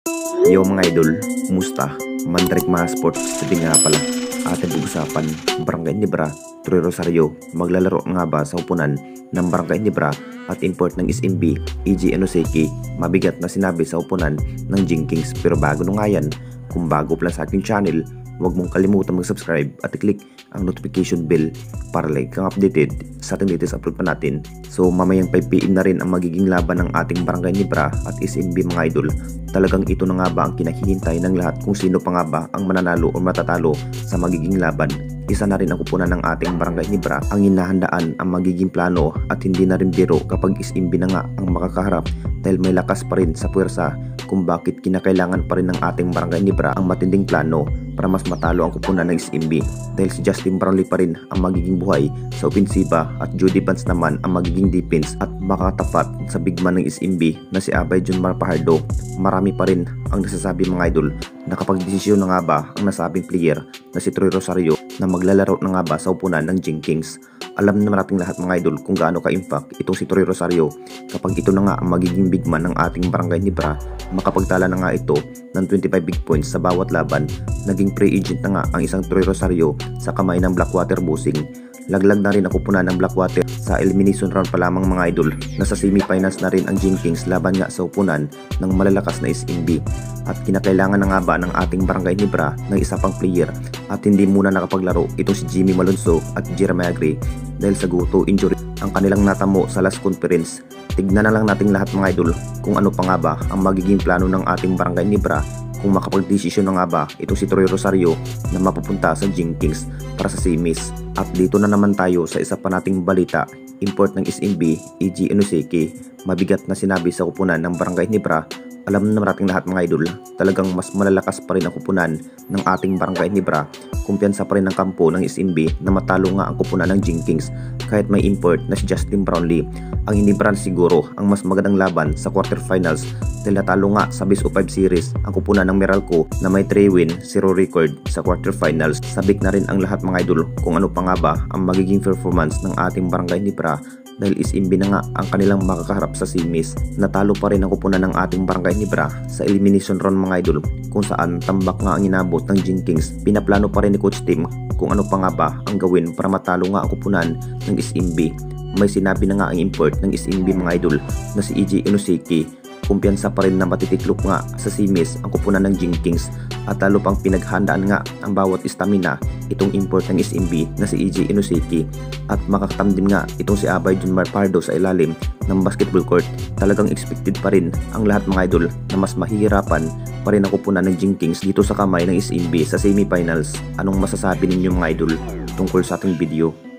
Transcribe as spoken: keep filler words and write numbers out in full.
Yo mga idol, kumusta? Mandrik mga sports, sabi nga pala, ating pag-usapan, Barangay Nibra, Troy Rosario, maglalaro nga ba sa upunan ng Barangay Nibra at import ng S M B, E G Inoseki, mabigat na sinabi sa upunan ng Jinkings. Pero bago nung nga yan, kung bago pa lang sa aking channel, huwag mong kalimutan mag-subscribe at i-click ang notification bell para like kang updated sa ating latest upload pa natin. So mamayang five p m na rin ang magiging laban ng ating Barangay Nibra at S M B mga idol. Talagang ito na nga ba ang kinahihintay ng lahat kung sino pa nga ba ang mananalo o matatalo sa magiging laban. Isa na rin ang kupunan ng ating Barangay Nibra ang hinahandaan ang magiging plano at hindi na rin biro kapag S M B na nga ang makakaharap dahil may lakas pa rin sa puwersa kung bakit kinakailangan pa rin ng ating Barangay Nibra ang matinding plano para mas matalo ang kupunan ng S M B dahil si Justin Brownlee pa rin ang magiging buhay sa opensiba at Jody Vance naman ang magiging defense at makatapat sa big man ng S M B na si Abay Junmar Pajardo. Marami pa rin ang nasasabi mga idol na kapag desisyon na nga ba ang nasabing player na si Troy Rosario na maglalaro na nga ba sa upunan ng Jinkings. Alam naman nating lahat mga idol kung gaano ka-impact itong si Troy Rosario kapag ito na nga ang magiging big man ng ating Barangay Nibra. Makapagtala na nga ito ng twenty-five big points sa bawat laban. Naging free agent na nga ang isang Troy Rosario sa kamay ng Blackwater Busing. Laglag na rin ang kupunan ng Blackwater sa elimination round pa lamang mga idol. Nasa semifinals na rin ang Jinkings laban nga sa upunan ng malalakas na S M B. At kinakailangan na nga ba ng ating Barangay Nibra ng isa pang player at hindi muna nakapaglaro itong si Jimmy Malonzo at Jeremiah Gray dahil sa guto injury ang kanilang natamo sa last conference. Tignan na lang nating lahat mga idol kung ano pa nga ba ang magiging plano ng ating Barangay Nibra kung makapag-desisyon na nga ba itong si Troy Rosario na mapupunta sa Jinkings para sa semis. At dito na naman tayo sa isa pa nating balita, import ng S M B, E G Inoseki, mabigat na sinabi sa kupunan ng Barangay Nibra. Alam na nating lahat mga idol, talagang mas malalakas pa rin ang kupunan ng ating Barangay Nibra. Kumpiyansa pa rin ang kampo ng S M B na matalo nga ang kupunan ng Jinkings kahit may import na si Justin Brownlee. Ang hinibran siguro ang mas magandang laban sa quarterfinals dahil natalo nga sa best of five series ang kupunan ng Meralco na may three win, zero record sa quarterfinals. Sabik na rin ang lahat mga idol kung ano pa nga ba ang magiging performance ng ating Barangay Nibra dahil S M B na nga ang kanilang makakaharap sa semis. Natalo pa rin ang kupunan ng ating Barangay Nibra sa elimination round mga idol kung saan tambak nga ang inabot ng Jinkings. Pinaplano pa rin ni Coach Tim kung ano pa nga ba ang gawin para matalo nga ang kupunan ng S M B. May sinabi na nga ang import ng S M B mga idol na si E G Inoseki. Kumpiyansa pa rin na matitiklop nga sa semis ang kupunan ng Jinkings at lalo pang pinaghandaan nga ang bawat stamina itong import ng S M B na si E G Inoseki at makakatamdim nga itong si Abay Junmar Pajardo sa ilalim ng basketball court. Talagang expected pa rin ang lahat mga idol na mas mahihirapan pa rin ang kupunan ng Jinkings dito sa kamay ng S M B sa semifinals. Anong masasabi ninyo mga idol tungkol sa ating video?